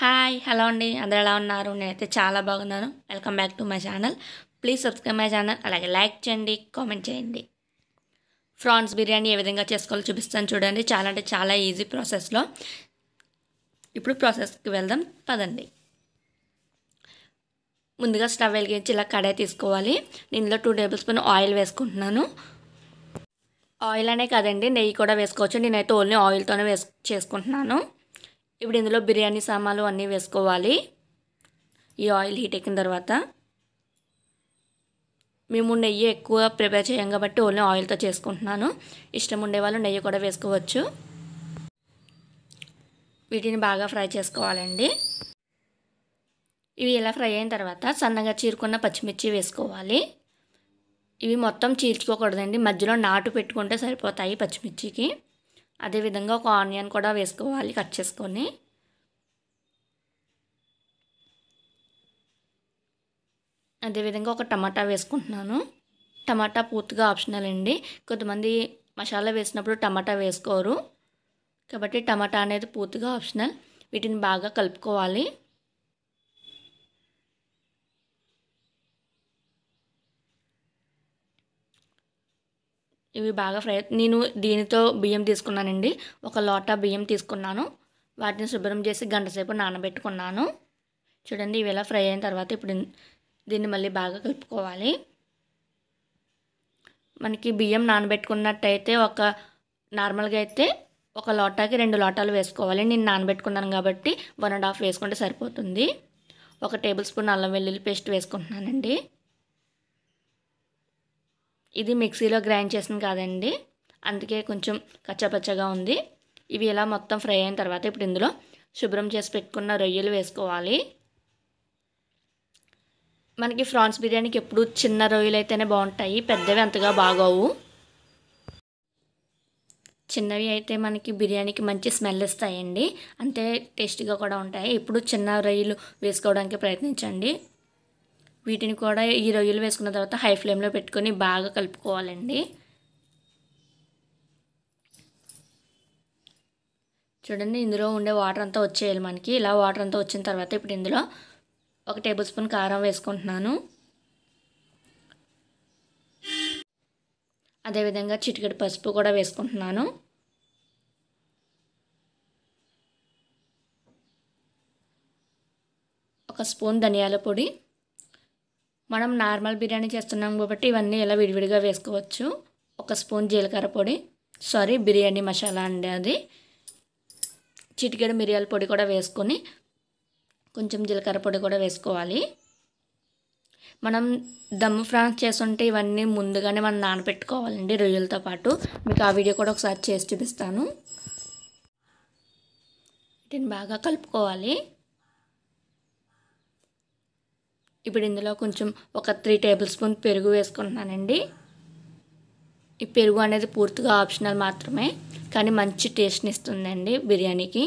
Hi hello అండి, అందరూ ఎలా ఉన్నారు? నేనైతే చాలా బాగున్నాను. Welcome back to my channel. Please subscribe my channel, అలాగే లైక్ చేయండి, కామెంట్ చేయండి. ప్రాన్స్ బిర్యానీ ఏ విధంగా చేసుకోవాలో చూపిస్తాను చూడండి. చాలా అంటే చాలా ఈజీ ప్రాసెస్లో. ఇప్పుడు ప్రాసెస్కి వెళ్దాం పదండి. ముందుగా స్టవ్ వెలిగించి ఇలా కడాయి తీసుకోవాలి. దీనిలో 2 టేబుల్ స్పూన్ ఆయిల్ వేసుకుంటున్నాను. ఆయిల్ అనే కాదండి, నెయ్యి కూడా వేసుకోవచ్చు. నేనైతే ఓన్లీ ఆయిల్తోనే చేసుకుంటున్నాను. ఇప్పుడు ఇందులో బిర్యానీ సామాన్లు అన్నీ వేసుకోవాలి. ఈ ఆయిల్ హీట్ ఎక్కిన తర్వాత మేము నెయ్యి ఎక్కువ ప్రిపేర్ చేయం కాబట్టి ఓన్లీ ఆయిల్తో చేసుకుంటున్నాను. ఇష్టం ఉండేవాళ్ళు నెయ్యి కూడా వేసుకోవచ్చు. వీటిని బాగా ఫ్రై చేసుకోవాలండి. ఇవి ఇలా ఫ్రై అయిన తర్వాత సన్నగా చీరుకున్న పచ్చిమిర్చి వేసుకోవాలి. ఇవి మొత్తం చీల్చుకోకూడదండి, మధ్యలో నాటు పెట్టుకుంటే సరిపోతాయి పచ్చిమిర్చికి. అదేవిధంగా ఒక ఆనియన్ కూడా వేసుకోవాలి కట్ చేసుకొని. అదేవిధంగా ఒక టమాటా వేసుకుంటున్నాను. టమాటా పూర్తిగా ఆప్షనల్ అండి. కొంతమంది మసాలా వేసినప్పుడు టమాటా వేసుకోరు కాబట్టి టమాటా అనేది పూర్తిగా ఆప్షనల్. వీటిని బాగా కలుపుకోవాలి. ఇవి బాగా ఫ్రై. నేను దీనితో బియ్యం తీసుకున్నానండి. 1 లోటా బియ్యం తీసుకున్నాను. వాటిని శుభ్రం చేసి గంట సేపు నానబెట్టుకున్నాను. చూడండి, ఇవి ఇలా ఫ్రై అయిన తర్వాత ఇప్పుడు దీన్ని మళ్ళీ బాగా కలుపుకోవాలి. మనకి బియ్యం నానబెట్టుకున్నట్టయితే నార్మల్గా అయితే 1 లోటాకి 2 లోటాలు వేసుకోవాలి. నేను నానబెట్టుకున్నాను కాబట్టి 1.5 వేసుకుంటే సరిపోతుంది. 1 టేబుల్ స్పూన్ అల్లం వెల్లుల్లి పేస్ట్ వేసుకుంటున్నానండి. ఇది మిక్సీలో గ్రైండ్ చేసింది కాదండి, అందుకే కొంచెం కచ్చాపచ్చగా ఉంది. ఇవి ఇలా మొత్తం ఫ్రై అయిన తర్వాత ఇప్పుడు ఇందులో శుభ్రం చేసి పెట్టుకున్న రొయ్యలు వేసుకోవాలి. మనకి ప్రాన్స్ బిర్యానీకి ఎప్పుడు చిన్న రొయ్యలు అయితేనే బాగుంటాయి, పెద్దవి అంతగా బాగోవు. చిన్నవి అయితే మనకి బిర్యానీకి మంచి స్మెల్ ఇస్తాయండి, అంతే టేస్టీగా కూడా ఉంటాయి. ఇప్పుడు చిన్న రొయ్యలు వేసుకోవడానికి ప్రయత్నించండి. వీటిని కూడా ఈ రొయ్యలు వేసుకున్న తర్వాత హై ఫ్లేమ్లో పెట్టుకొని బాగా కలుపుకోవాలండి. చూడండి, ఇందులో ఉండే వాటర్ అంతా వచ్చేయాలి మనకి. ఇలా వాటర్ అంతా వచ్చిన తర్వాత ఇప్పుడు ఇందులో 1 టేబుల్ స్పూన్ కారం వేసుకుంటున్నాను. అదేవిధంగా చిటికెడు పసుపు కూడా వేసుకుంటున్నాను. ఒక స్పూన్ ధనియాల పొడి. మనం నార్మల్ బిర్యానీ చేస్తున్నాం కాబట్టి ఇవన్నీ ఇలా విడివిడిగా వేసుకోవచ్చు. 1 స్పూన్ జీలకర్ర పొడి, బిర్యానీ మసాలా అండి అది. చిటికెడు మిరియాల పొడి కూడా వేసుకొని కొంచెం జీలకర్ర పొడి కూడా వేసుకోవాలి. మనం దమ్ ఫ్రాన్స్ చేస్తుంటే ఇవన్నీ ముందుగానే మనం నానబెట్టుకోవాలండి రొయ్యలతో పాటు. మీకు ఆ వీడియో కూడా ఒకసారి చేసి చూపిస్తాను. వీటిని బాగా కలుపుకోవాలి. ఇప్పుడు ఇందులో కొంచెం ఒక 3 టేబుల్ స్పూన్ పెరుగు వేసుకుంటున్నానండి. ఈ పెరుగు అనేది పూర్తిగా ఆప్షనల్ మాత్రమే, కానీ మంచి టేస్ట్ని ఇస్తుందండి బిర్యానీకి.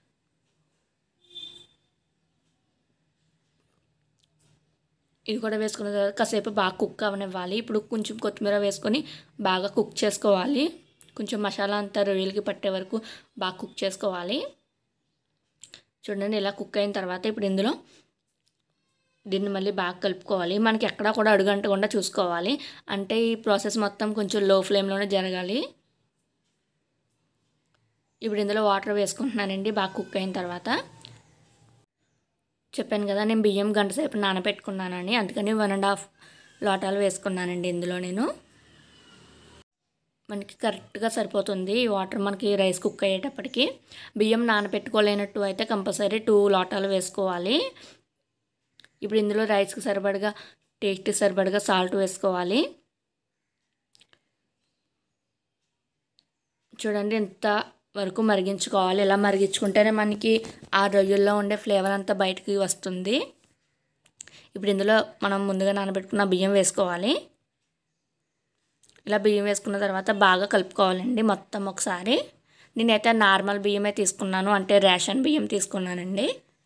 ఇది కూడా వేసుకున్న తర్వాత కాసేపు బాగా కుక్ అవనివ్వాలి. ఇప్పుడు కొంచెం కొత్తిమీర వేసుకొని బాగా కుక్ చేసుకోవాలి. కొంచెం మసాలా అంతా రొయ్యలకి పట్టే వరకు బాగా కుక్ చేసుకోవాలి. చూడండి, ఇలా కుక్ అయిన తర్వాత ఇప్పుడు ఇందులో దీన్ని మళ్ళీ బాగా కలుపుకోవాలి. మనకి ఎక్కడా కూడా అడుగంటకుండా చూసుకోవాలి. అంటే ఈ ప్రాసెస్ మొత్తం కొంచెం లో ఫ్లేమ్లోనే జరగాలి. ఇప్పుడు ఇందులో వాటర్ వేసుకుంటున్నానండి బాగా కుక్ అయిన తర్వాత. చెప్పాను కదా, నేను బియ్యం గంట సేపు నానబెట్టుకున్నానని, అందుకని 1.5 లోటాలు వేసుకున్నానండి ఇందులో నేను. మనకి కరెక్ట్గా సరిపోతుంది ఈ వాటర్ మనకి రైస్ కుక్ అయ్యేటప్పటికి. బియ్యం నానబెట్టుకోలేనట్టు అయితే కంపల్సరీ 2 లోటాలు వేసుకోవాలి. ఇప్పుడు ఇందులో రైస్కి సరిపడగా, టేస్ట్కి సరిపడగా సాల్ట్ వేసుకోవాలి. చూడండి, ఎంత వరకు మరిగించుకోవాలి. ఇలా మరిగించుకుంటేనే మనకి ఆ రొయ్యల్లో ఉండే ఫ్లేవర్ అంతా బయటికి వస్తుంది. ఇప్పుడు ఇందులో మనం ముందుగా నానబెట్టుకున్న బియ్యం వేసుకోవాలి. ఇలా బియ్యం వేసుకున్న తర్వాత బాగా కలుపుకోవాలండి మొత్తం ఒకసారి. నేనైతే నార్మల్ బియ్యమే తీసుకున్నాను, అంటే రేషన్ బియ్యం తీసుకున్నానండి.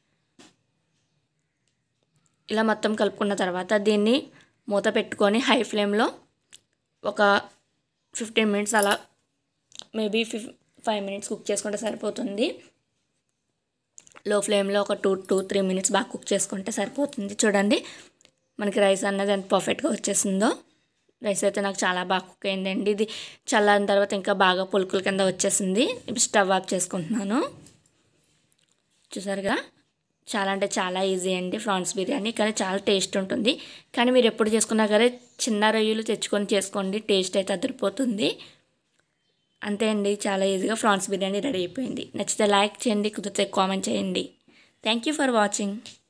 ఇలా మొత్తం కలుపుకున్న తర్వాత దీన్ని మూత పెట్టుకొని హై ఫ్లేమ్లో ఒక 15 మినిట్స్ అలా, మేబీ 5 మినిట్స్ కుక్ చేసుకుంటే సరిపోతుంది. లో ఫ్లేమ్లో ఒక 2-3 మినిట్స్ బాగా కుక్ చేసుకుంటే సరిపోతుంది. చూడండి మనకి రైస్ అన్నది ఎంత పర్ఫెక్ట్గా వచ్చేసిందో. రైస్ అయితే నాకు చాలా బాగా కుక్ అయిందండి. ఇది చల్లారిన తర్వాత ఇంకా బాగా పులుకుల కింద వచ్చేసింది. ఇప్పుడు స్టవ్ ఆఫ్ చేసుకుంటున్నాను. చూసారుగా చాలా అంటే చాలా ఈజీ అండి ప్రాన్స్ బిర్యానీ, కానీ చాలా టేస్ట్ ఉంటుంది. కానీ మీరు ఎప్పుడు చేసుకున్నా సరే చిన్న రొయ్యలు తెచ్చుకొని చేసుకోండి, టేస్ట్ అయితే అదిరిపోతుంది. అంతే అండి, చాలా ఈజీగా ప్రాన్స్ బిర్యానీ రెడీ అయిపోయింది. నచ్చితే లైక్ చేయండి, కుదిరితే కామెంట్ చేయండి. Thank you for watching.